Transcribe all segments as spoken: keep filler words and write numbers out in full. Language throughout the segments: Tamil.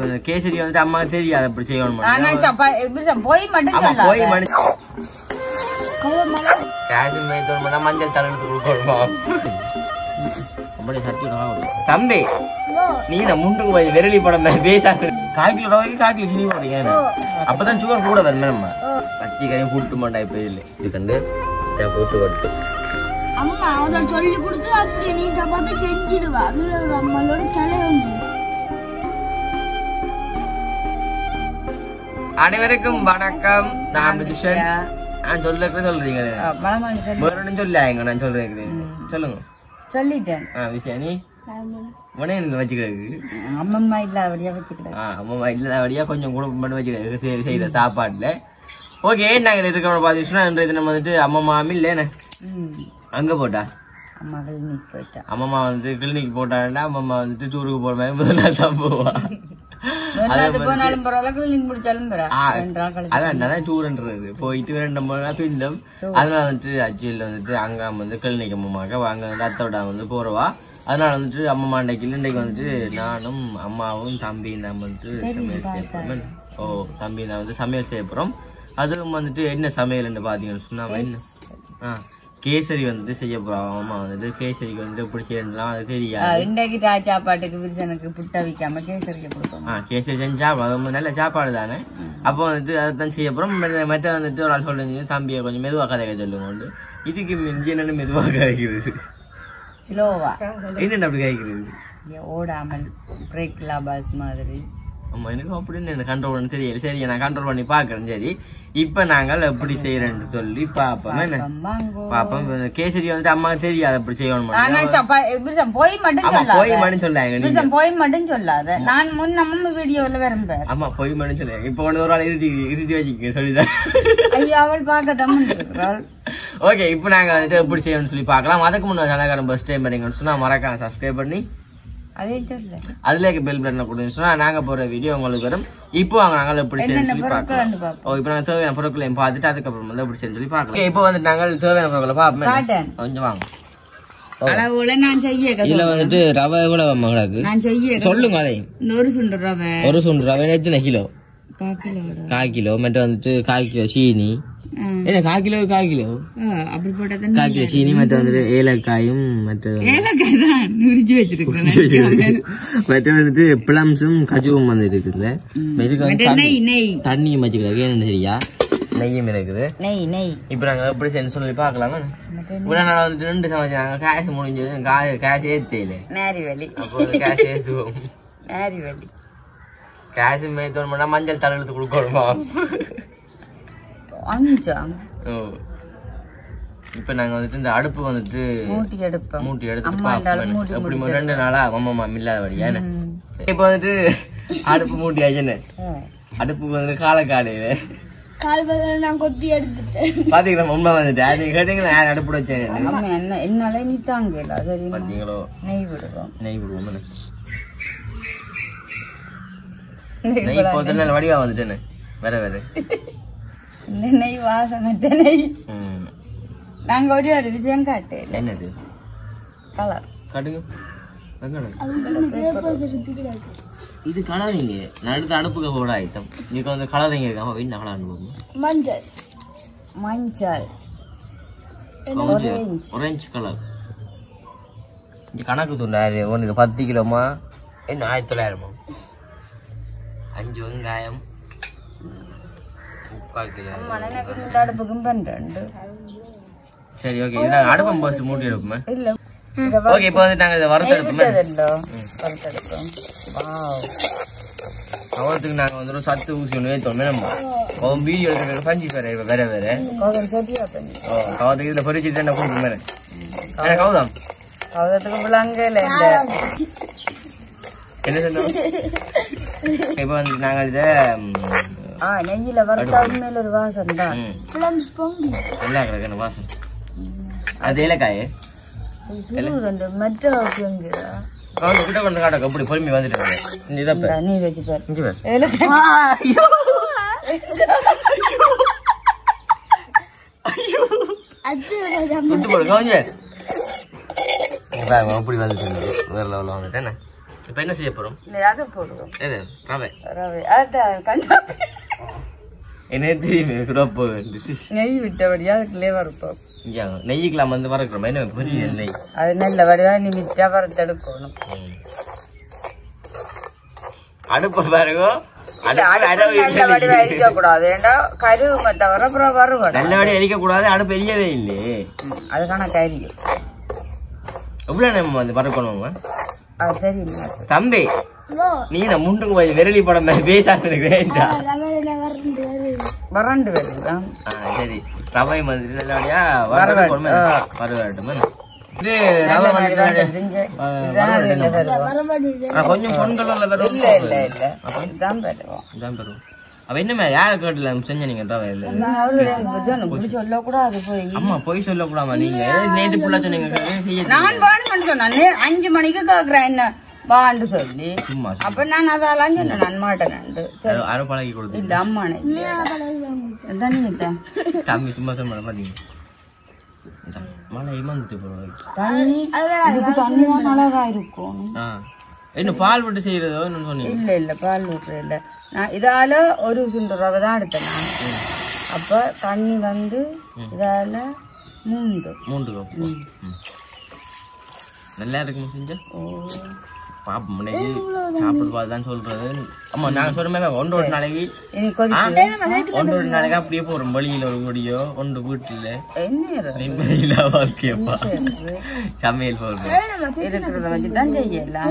கேசரி வந்துட்டு அம்மா தெரியாது அப்படி செய்யணும் போய் மட்டும் போய் கேசரி மேய்த்தோம் மஞ்சள் தளர்த்து கொடுக்கணும் தம்பி நீ முண்டுக்கு போய் விரலி படம் பேசாது கால் கிலோ ரூபாய்க்கு கால் கிலோ சீனி போடுங்க அப்பதான் சுகர் கூட வரணும் நம்ம பச்சை கரையும் கூட்டு மாட்டா இப்ப இல்லை இது கண்டு போட்டு வட்டு அம்மா அவன் சொல்லி கொடுத்து அப்படி நீட்டா பார்த்து செஞ்சிடுவா அதுல ஒரு அம்மாவோட கலை உண்டு. அனைவருக்கும் வணக்கம். நான் விதுஷன். நான் சொல்ல சொல்றீங்க வேற சொல்லாங்க. நான் சொல்றேன் சொல்லுங்க. சொல்லிட்டேன். ஆ விஷயம் நீ மனே வச்சுக்கிறது அம்மம்மா இல்லாதபடியா வச்சுக்கிட்டு அம்மம்மா இல்லாதபடியா கொஞ்சம் கூட மட்டும் வச்சுக்கிறது சரி செய்யற சாப்பாடுல. ஓகே நாங்க இருக்கிற பாத்தீங்கன்னா இன்றைய தினம் வந்துட்டு அம்மம்மா இல்லைன்னு அங்க போட்டா அம்மா கிளினிக் போயிட்டா. அம்மம்மா வந்து கிளினிக் போட்டாண்டா அம்மம்மா வந்துட்டு டூருக்கு போற மாதிரி முதல் நாள் தான் போவா. போனாலும் பரவாயில்ல கிளினிக் முடிச்சாலும் அதான் டூர்ன்றது போயிட்டு ரெண்டு மூணு பின்னம். அதனால வந்துட்டு அஜியில் வந்துட்டு அங்க வந்து கிளினிக் அம்மம்மாக்க அங்க வந்து அத்தோட வந்து போறவா. அதனால வந்துட்டு அம்மம்மா அன்னைக்கு இன்றைக்கு வந்துட்டு நானும் அம்மாவும் தம்பி நம்ம வந்துட்டு சமையல் செய்ய போறோம். ஓ தம்பி நான் வந்து சமையல் செய்ய போறோம். அதுவும் வந்துட்டு என்ன சமையல்னு பாத்தீங்கன்னு சொன்னா என்ன ஆஹ் கேசரி வந்து செய்ய போறோம். அம்மா வந்துட்டு கேசரிக்கு வந்து எப்படி செய்யலாம் அது தெரியாது. இன்றைக்கு சாப்பாட்டுக்கு விருசனுக்கு புட்ட வைக்காம கேசரிக்கு கொடுப்போம். ஆஹ் கேசரி செஞ்சா அது நல்ல சாப்பாடு தானே. அப்போ வந்துட்டு அதைத்தான் செய்ய போறோம். மற்ற வந்துட்டு ஒரு ஆள் சொல்றீங்க தம்பியை கொஞ்சம் மெதுவா கதைக்க சொல்லுங்க. இதுக்கு மிஞ்சி என்னன்னு மெதுவா கதைக்கிறது ஸ்லோவா என்னென்ன அப்படி கதைக்கிறது ஓடாமல் பிரேக் லாபாஸ் மாதிரி. ஆமா எனக்கு அப்படின்னு எனக்கு கண்ட்ரோல் பண்ண தெரியல. சரி நான் கண்ட்ரோல் பண்ணி பாக்குறேன். சரி இப்ப நாங்கள் எப்படி செய்யறேன்னு சொல்லி பாப்போம். என்ன பாப்போம். கேசரி வந்துட்டு அம்மா தெரியாது அப்படி செய்யணும். போய் மட்டும் போய் மட்டும் சொல்லாங்க. போய் மட்டும் சொல்லாத. நான் முன் நம்ம வீடியோல வரேன். ஆமா போய் மட்டும் சொல்லாங்க. இப்ப ஒன்று ஒரு ஆள் இறுதி இறுதி வச்சுக்க சொல்லிதான். ஐயா அவள் பாக்கத்தான். ஓகே இப்ப நாங்க வந்துட்டு எப்படி செய்யணும்னு சொல்லி பாக்கலாம். அதுக்கு முன்னாடி சேனல் ஃபர்ஸ்ட் டைம் பண்ணீங்கன்னு சொன்னா மறக்காம சப்ஸ்கிரைப் பண்ணி அதுல பெல் பட்டனை கொடுங்க சொன்னா நாங்க போற வீடியோ உங்களுக்கு வரும். இப்போ அவங்க நாங்கள் எப்படி செய்யணும் சொல்லி பாக்கலாம். ஓ இப்ப நாங்க தேவையான பொருட்களையும் பார்த்துட்டு அதுக்கப்புறம் வந்து எப்படி செய்யணும் சொல்லி பாக்கலாம். இப்போ வந்து நாங்கள் தேவையான பொருட்களை பாப்போம். கொஞ்சம் வாங்க. இதுல வந்துட்டு ரவை கூட சொல்லுங்க. அதை ஒரு சுண்டு ரவை ஒரு சுண்டு ரவை எத்தனை கிலோ? கால் கிலோ. மட்டும் வந்துட்டு கால் கிலோ சீனி. என்ன கால் கிலோ கால் கிலோ அப்படி போட்டா கால் கிலோ சீனி. மற்ற வந்துட்டு ஏலக்காயும் மற்ற மற்ற வந்துட்டு பிளம்ஸும் கஜுவும் வந்து இருக்குல்ல. தண்ணியும் வச்சுக்கிறாங்க. என்னன்னு சரியா நெய்யும் இருக்குது. நெய் நெய் இப்ப நாங்க எப்படி செய்யணும் சொல்லி பாக்கலாமா. இவ்வளவு நாள் வந்துட்டு ரெண்டு சமைச்சாங்க. காசு முடிஞ்சது காசு ஏத்தையில நேரிவலி. அப்போ காசு ஏற்றுவோம். நேரிவலி காசு மேய்த்தோம் மஞ்சள் தளர்த்து கொடுக்கணுமா. இப்ப நாங்க வந்துட்டு இந்த அடுப்பு வந்துட்டு மூட்டி எடுத்து மூட்டி எடுத்து அப்படி ரெண்டு நாளா அம்மா இல்லாதபடியா. இப்ப வந்துட்டு அடுப்பு மூட்டி ஆச்சுன்னு அடுப்பு வந்து காலக்காலையில நான் கொத்தி எடுத்துட்டேன். பாத்தீங்களா உண்மை வந்துட்டு நீங்க கேட்டீங்களா அடுப்பு வச்சேன். என்னால நீ தாங்கல பாத்தீங்களோ. நெய் விடுவோம் நெய் விடுவோம். நெய் போது வடிவா வந்துட்டேன்னு வேற வேற நெய் வாசமற்ற நெய். நாங்க ஒரே ஒரு விஷயம் காட்டு. என்னது கலர் காட்டுங்க. இது கலரிங்க அடுத்த அடுப்புக்கு போட ஐட்டம். நீங்க வந்து கலரிங்க இருக்கா வீண் கலர் மஞ்சள் மஞ்சள் ஆரஞ்சு கலர். இங்க கணக்கு துண்டாரு ஒன்று பத்து கிலோமா என்ன ஆயிரத்தி தொள்ளாயிரமா. அஞ்சு வெங்காயம் அடுப்புக்கும் பண்றேன். சரி ஓகே இதான் அடுப்பம் போஸ்ட் மூட்டி எடுப்போமே. ஓகே இப்போ வந்து நாங்க வறுத்து எடுப்போம். அவத்துக்கு நாங்க வந்து சத்து ஊசி ஒன்று ஏற்றோமே. நம்ம வீடியோ எடுக்கிற பஞ்சு வேற வேற வேற கவத்துக்கு இதுல பொறிச்சு தான் கொடுக்கும் மேல கவுதம் கவுதத்துக்கு விளங்க என்ன சொன்னோம். இப்ப வந்து நாங்க இத நெய்யில வறுத்தா மேல ஒரு வாசம் தான். நல்லா கிடக்கு வாசம். அது ஏலக்காய் மற்ற கிட்ட கொண்டு காட்ட அப்படி பொறுமை வந்துட்டு நீ வச்சு அப்படி வந்துட்டு வேற லெவல்ல வந்துட்டேன். இப்ப என்ன செய்ய போறோம்? அதை போடுவோம். எது ரவை ரவை அதான் கண்டா என்ன தெரியுமே சுடப்போ நெய் விட்டபடியா அதுக்குள்ளே வறுப்போம். நெய்யிக்கலாம் வந்து வறுக்கிறோம். என்ன புரியல நெய் அது நல்ல வடிவா நிமிட்டா வறுத்தெடுக்கணும். அடுப்பு பாருங்க நல்ல வடிவா எரிக்க கூடாது. ஏண்டா கருவுமே தவிர அப்புறம் வறுவடை நல்ல வடிவா எரிக்க கூடாது. அடுப்பு எரியவே இல்லையே. அதுக்கான கரியும் எவ்வளவு நம்ம வந்து வறுக்கணும்? அது தெரியுமா தம்பி நீ நான் முண்டுக்கு போய் விரலி படம் பேசாது வறண்டு வருதுதான். சரி ரவை மாதிரி நல்லபடியா வரவேட்டும். இது கொஞ்சம் பொங்கல் இல்ல இல்ல இல்ல இதுதான் பெறுவோம். இதான் பெறுவோம். அப்ப என்ன யாரு கேட்டல செஞ்ச நீங்க ரவையில சொல்ல கூடாது. போய் அம்மா போய் சொல்ல கூடாமா? நீங்க நேற்று புள்ள சொன்னீங்க. நான் வான்னு சொன்னேன். அஞ்சு மணிக்கு கேக்குறேன் என்ன வாண்டு சொல்லி. அப்ப நான் அதெல்லாம் சொன்னேன். நான் மாட்டேன் அரை பழகி கொடுத்து இல்ல அம்மானே தம்பி சும்மா சொல்ல பாத்தீங்க. மழை இமந்துட்டு போறோம். தண்ணி தண்ணி தான் அழகா இருக்கும். என்ன பால் விட்டு செய்யறதோ என்ன சொன்னீங்க? இல்ல இல்ல பால் விட்டுற இல்ல. நான் இதால ஒரு சுண்டு ரவை தான் எடுத்தேன் நான். அப்ப தண்ணி வந்து இதால மூன்று மூன்று நல்லா இருக்குமா செஞ்ச பாப்போம். முன்னாடி சாப்பிட்டு பார்த்துதான் சொல்றது. ஆமா நாங்க சொல்ற மாதிரி ஒன்று ஒரு நாளைக்கு ஒன்று ஒரு நாளைக்கு அப்படியே போறோம். வழியில ஒரு குடியோ ஒன்று வீட்டுல நிம்மதியில வாழ்க்கையப்பா சமையல் போடுறோம். இருக்கிறத வச்சுதான் செய்யலாம்.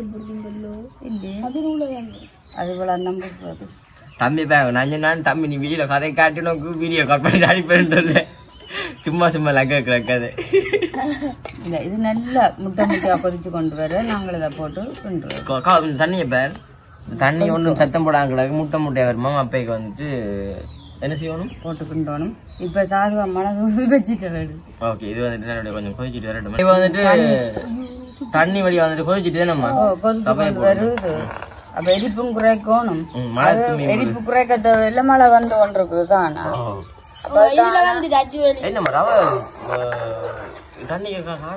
அது போல நம்ப போகுது. தம்பி பேங்க நான் நான் தம்பி நீ வீடியோ கதை காட்டி நோக்கு வீடியோ கால் பண்ணி அனுப்பிட்டு சும்மா சும்மா லக்க கதை இல்ல. இது நல்லா முட்டை முட்டையா கொதிச்சு கொண்டு வர நாங்கள் இதை போட்டு கிண்டுவோம். தண்ணிய பேர் தண்ணி ஒன்றும் சத்தம் போடாங்க கிடக்கு. முட்டை முட்டையா வருமா அப்பைக்கு வந்துட்டு என்ன செய்யணும்? போட்டு கிண்டணும். இப்ப சாதுவா மிளகு வச்சுட்டு. ஓகே இது வந்துட்டு கொஞ்சம் கொதிச்சுட்டு வரட்டும். இப்ப வந்துட்டு தண்ணி வழி வந்துட்டு கொதிச்சுட்டு நம்ம கொதிச்சு கொண்டு வருது. அப்ப எரிப்பும் குறைக்கணும். எரிப்பு குறைக்க தேவையில்லை. மழை வந்து ஒன்றுக்கு தானா என்ன ரவை தண்ணி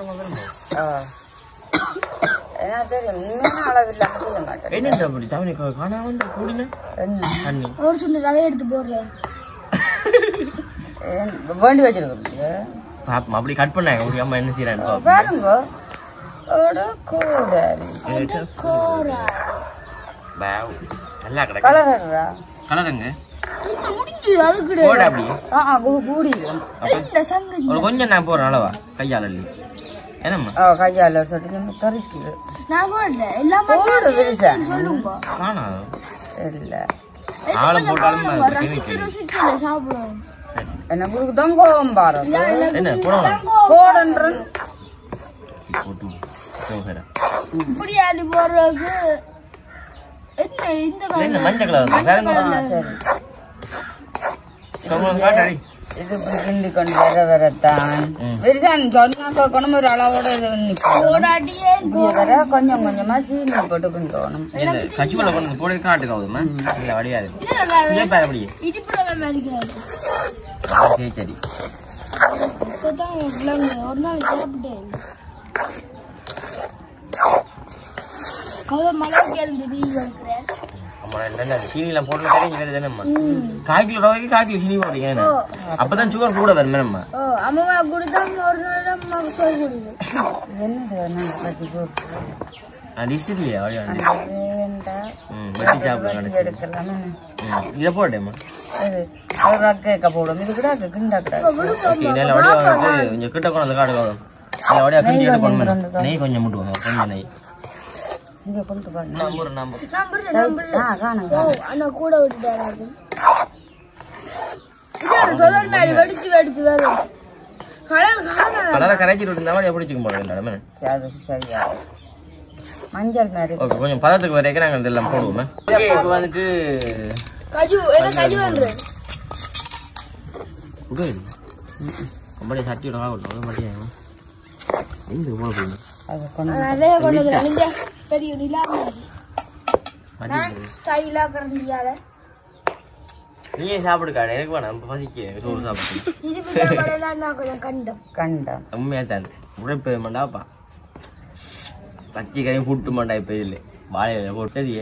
ரவை எடுத்து போடுறேன் வேண்டி வச்சிருக்க அப்படி கட் பண்ணாங்க. முடியாம என்ன செய்யறாங்க பாருங்க. நல்லா கலரா கலருங்க கொஞ்சம் நான் போறேன் அளவா கையால என்னம்மா கையால கறிக்குது. இல்ல ஆளை போட்டாலும் என்ன குடுக்குதான் கோவம் பாரு. என்ன போடணும் போடுன்றேன் மஞ்சள் கலர் இது இப்படி கிண்டி கொண்டு வர வரத்தான் வெறிதான் சொன்னா கொண்டு ஒரு அளவோட வர கொஞ்சம் கொஞ்சமா சீனி போட்டு கிண்டணும். கச்சுவல கொண்டு போட காட்டுக்காவுதுமா இல்ல வடியாது அப்படியே சரி ஒரு நாள் சாப்பிட்டேன். மழை கேள்வி சீனிலாம் போட்டு கால் கிலோ ரூபாய்க்கு கால் கிலோ சீனி போடுறீங்க. அப்பதான் சுகர் கூட வரும் நம்ம அம்மா குடித்தா ஒரு நாள் இதை போட்டேம்மா போடும். இது கூட கொஞ்சம் கிட்ட கொண்டு காடு நெய் கொஞ்சம் முட்டுவாங்க. கொஞ்சம் நெய் கூட வெடிச்சு வெடிச்சு கலரை கரைச்சிட்டு இருந்தா எப்படி போடுங்க. மஞ்சள் மாதிரி கொஞ்சம் பதத்துக்கு வரைக்கும் நாங்க இதெல்லாம் போடுவோமே. இப்ப வந்துட்டு சட்டியோட மாட்டியாங்க எங்க போட போடுங்க பெரிய ஸ்டைலா கரண்டியால நீயே சாப்பிடு காடு. எனக்கு வேணாம் பசிக்கு சோறு சாப்பிட்டு கண்டம் கண்டம் உண்மையா தான் உழைப்பு மண்டாப்பா பச்சை கரையும் புட்டு மாட்டா இப்ப இதுல வாழையில போட்டது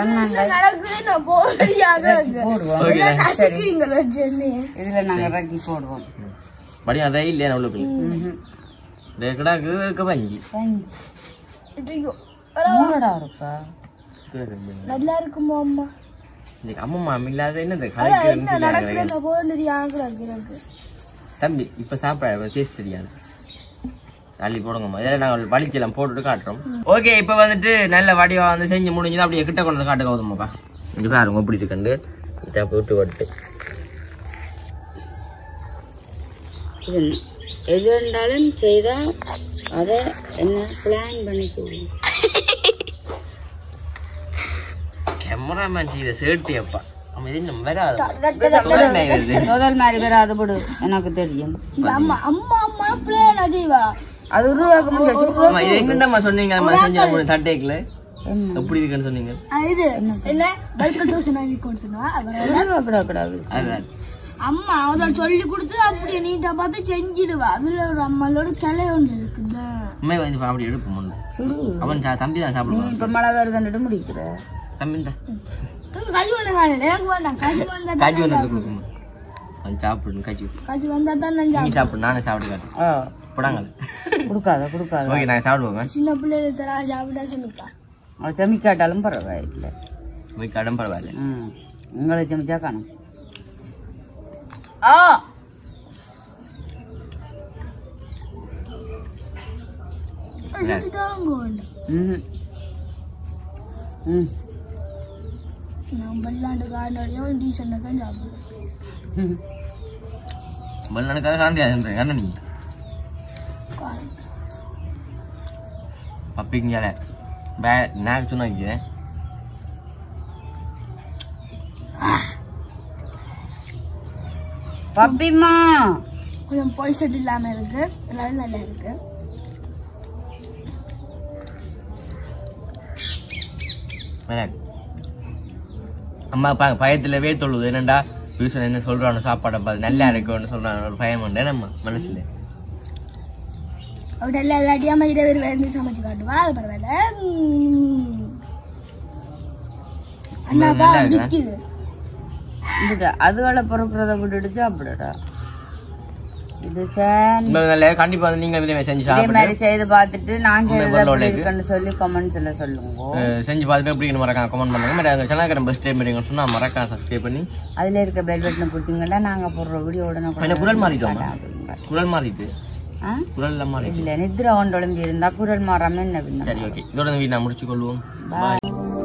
இதுல நாங்க இறக்கி போடுவோம் படியா ரயில் அவ்வளவு கிடாக்கு இருக்க பஞ்சி மூடடா இருப்பா நல்லா இருக்குமோ அம்மா அம்மா இல்லாத என்ன தம்பி இப்ப சாப்பிட டேஸ்ட் தெரியாது தள்ளி போடுங்கம்மா இதெல்லாம் நாங்கள் வலிச்செல்லாம் போட்டுட்டு காட்டுறோம் ஓகே இப்ப வந்துட்டு நல்ல வடிவா வந்து செஞ்சு முடிஞ்சது அப்படியே கிட்ட கொண்டு வந்து காட்டு கௌதமாப்பா இங்க பாருங்க இப்படி இருக்கண்டு இதை போட்டு வட்டு எது இருந்தாலும் செய்தா அத என்ன பிளான் பண்ணி செய்யும் கேமராமேன் செய்த சேட்டி அப்பா அவன் இது நம்ம வராது முதல் மாதிரி வராது போடு எனக்கு தெரியும் அம்மா அம்மா அம்மா பிள்ளையா செய்வா அது உருவாக்க எங்கண்டம்மா சொன்னீங்க நம்ம செஞ்ச தட்டைக்குல எப்படி இருக்குன்னு சொன்னீங்க இது என்ன பல்கல் தோசை மாதிரி கொண்டு சொன்னா அம்மா அவதான் சொல்லி கொடுத்து அப்படியே நீட்டா பார்த்து செஞ்சிடுவா அதுல ஒரு அம்மாவோட கிளை ஒன்று இருக்குல்ல அம்மா வந்து அப்படி எடுப்போம் அவன் தம்பி தான் சாப்பிடுவான் இப்ப மழை வருதுன்னு முடிக்கிற தம்பி தான் கஜி ஒண்ணு காணல எனக்கு வேண்டாம் கஜி வந்தா காஜி ஒன்று கொடுக்கணும் அவன் சாப்பிடணும் காஜி கஜி வந்தா தான் நான் நீ சாப்பிடு நானே சாப்பிட்டு காட்டு போடாங்க கொடுக்காத கொடுக்காத ஓகே நான் சாப்பிடுவோங்க சின்ன பிள்ளைகள் தரா சாப்பிட்டா சொல்லுக்கா அவள் செமிக்காட்டாலும் பரவாயில்ல போய் கடன் பரவாயில்ல ம் உங்களை செமிச்சா காணும் ஆ ம் ம் நான் பல்லாண்டு காரணம் டீசெண்டா தான் சாப்பிடுவேன் பல்லாண்டுக்காக காண்டியா என்ன நீ பப்பிங்கல பே நான் சொன்னேன் பப்பிமா கொஞ்சம் பொலிசட் இல்லாம இருக்கு எல்லாரும் நல்லா இருக்கு அம்மா பயத்துல வே தொழுது என்னண்டா டியூஷன் என்ன சொல்றானோ சாப்பாடை பார்த்து நல்லா இருக்குன்னு சொல்றாங்க ஒரு பயம் உண்டு நம்ம மனசுல அவட்ட எல்லா எல்லாட்டியாம இருபது பேருந்து சமைச்சு காட்டுவா அது பரவாயில்ல அண்ணாப்பா விக்குது அதுகளை பொறுப்புறத விட்டுட்டு சாப்பிடடா இது கண்டிப்பா நீங்க செஞ்சு இதே மாதிரி செய்து பார்த்துட்டு நான் செய்யறதுன்னு சொல்லி கமெண்ட்ஸ்ல சொல்லுங்க செஞ்சு பார்த்துட்டு எப்படி மறக்காம கமெண்ட் பண்ணுங்க சேனல் பெஸ்ட் டைம் சொன்னா மறக்காம சப்ஸ்கிரைப் பண்ணி அதுல இருக்க பெல் பட்டன் கொடுத்தீங்கன்னா நாங்க போடுற வீடியோ உடனே குரல் மாறிட்டோம் குரல் மாறிட்டு குரல் இல்ல நித்ரா ஒன்று ஒழுங்கி இருந்தா குரல் மாறாம என்ன சரி ஓகே இதோட வீடு நான் முடிச்சு கொள்வோம்.